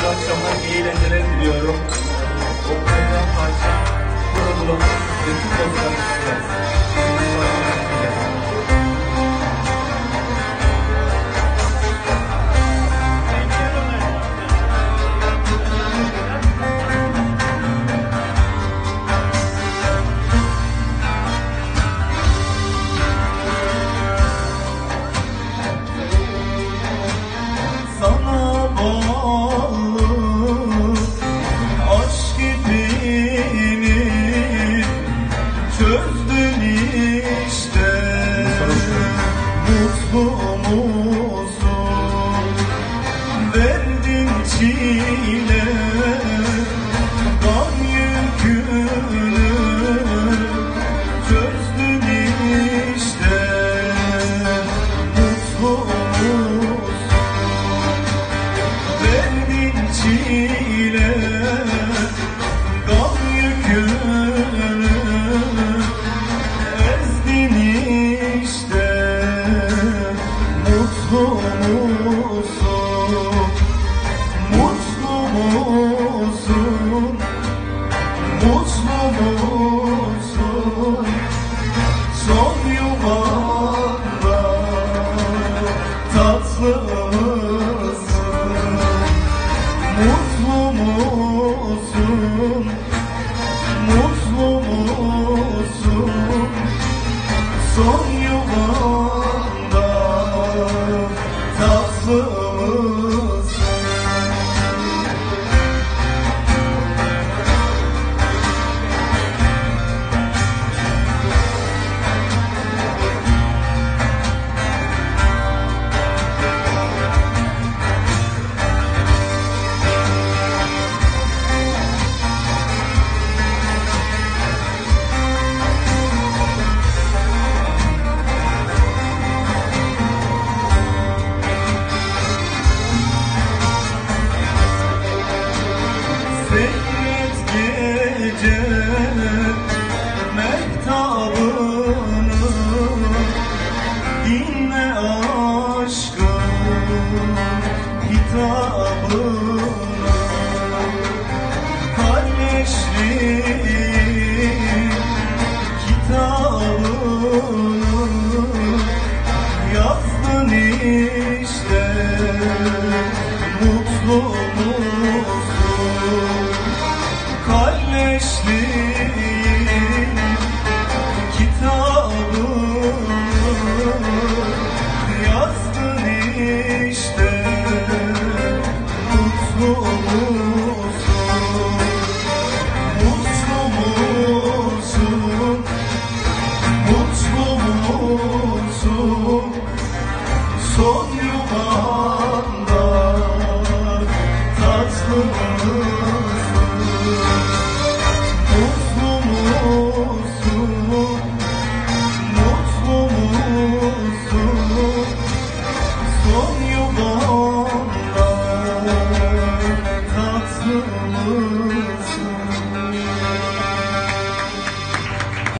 akşamlar, iyi eğlenceler diliyorum. O kaynayan parça burada bulup bütün dostlar isteyeceğiz. Sana bağlı aşk ipini çözdün işte. Mutlu musun? Verdin çile gam yükünü çözdün işte. Mutlu musun? Verdin çile gam yükünü ezdin işte. Mutlu musun? Mutlu musun? Mutlu musun? Son yuvanda tatlı mutlu musun? Mutlu musun? Son yuvanda tatlı mısın? Seyret gece mehtabını, dinle aşkın hitabını. Kardeşliğin kitabını yazdın işte. Mutlu musun? Kalleşliğin kitabını yazdın işte. Mutlu musun? Mutlu musun? Mutlu musun? Son yuvanda tatlı mısın?